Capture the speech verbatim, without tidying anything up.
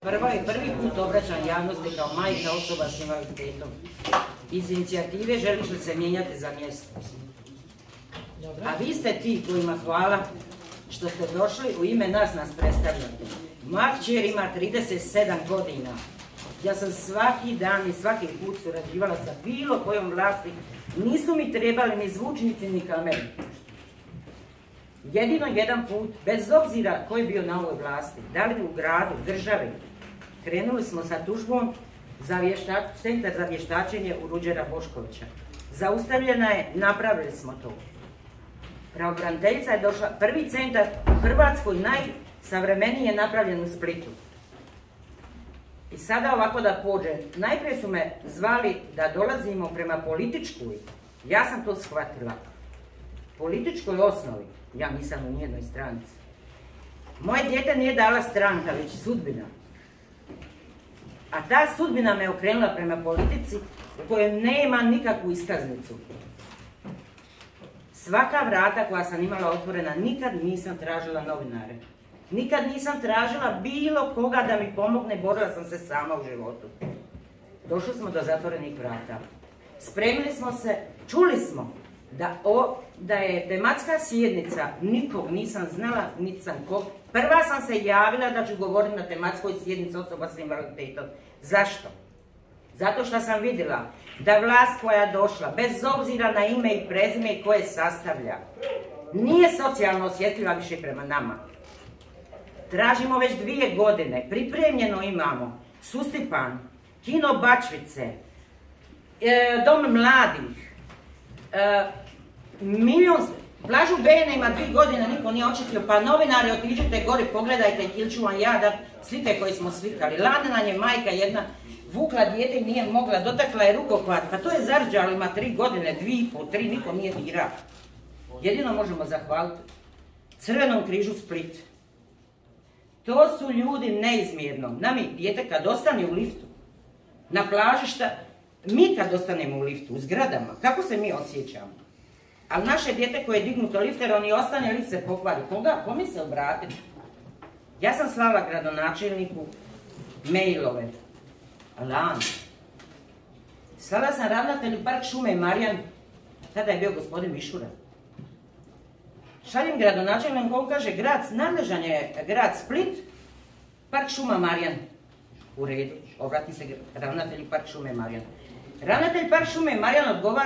Prva je prvi put obraćam javnosti kao majka osoba s invaliditetom. Iz inicijative Želiš li se mijenjati za mjesto? A vi ste ti kojima hvala što ste došli u ime nas nas predstavljate. Moja kćer ima trideset sedam godina. Ja sam svaki dan i svaki put surađivala sa bilo kojom vlasti. Nisu mi trebali ni zvučnici ni kamere. Jedino jedan put, bez obzira ko je bio na ovoj vlasti, da li u gradu, državi, krenuli smo sa tužbom za vještač, centar za vještačenje u Ruđera Boškovića. Zaustavljena je, napravili smo to. Pravobraniteljica je došla, prvi centar u Hrvatskoj, najsavremeniji je napravljen u Splitu. I sada ovako da pođem, najprije su me zvali da dolazimo prema političkoj, ja sam to shvatila, političkoj osnovi, ja nisam u nijednoj stranci. Moje dijete nije dala stranka, već sudbina. A ta sudbina me okrenula prema politici u kojoj nema nikakvu iskaznicu. Svaka vrata koja sam imala otvorena, nikad nisam tražila novinare. Nikad nisam tražila bilo koga da mi pomogne, borila sam se sama u životu. Došli smo do zatvorenih vrata. Spremili smo se, čuli smo da, o, da je tematska sjednica, nikog nisam znala, niti sam kog. Prva sam se javila da ću govoriti na tematskoj sjednici osoba s invaliditetom. Zašto? Zato što sam vidjela da vlast koja je došla, bez obzira na ime i prezime koje sastavlja, nije socijalno osjetljiva više prema nama. Tražimo već dvije godine, pripremljeno imamo Sustipan, Kino Bačvice, e, Dom mladih, e, milion, plažu Bene ima dvije godine, niko nije očistio, pa novinari otiđite gore, pogledajte ili ću vam ja dati slike koje smo slikali. Ladina je majka jedna, vukla dijete i nije mogla, dotakla je rukohvat, pa to je zarđalo, ima tri godine, dvije i pol, tri, niko nije dirao. Jedino možemo zahvaliti Crvenom križu Split. To su ljudi neizmjerno. Nami dijete kad ostane u liftu, na plaži šta, mi kad ostanemo u liftu, u zgradama, kako se mi osjećamo? Ali naše dijete koje je dignuto lifter, on i ostane, lift se pokvari. Koga? Kome se obratiti? Ja sam slala gradonačelniku mailove. Lan. Slala sam ravnatelju Park šume Marijan, tada je bio gospodin Mišura. Šaljem gradonačelniku, on kaže, grad, nadležan je grad Split, Park šuma Marijan. U redu, obrati se ravnatelju Park šume Marijan. Ravnatelj Park šume Marijan odgovara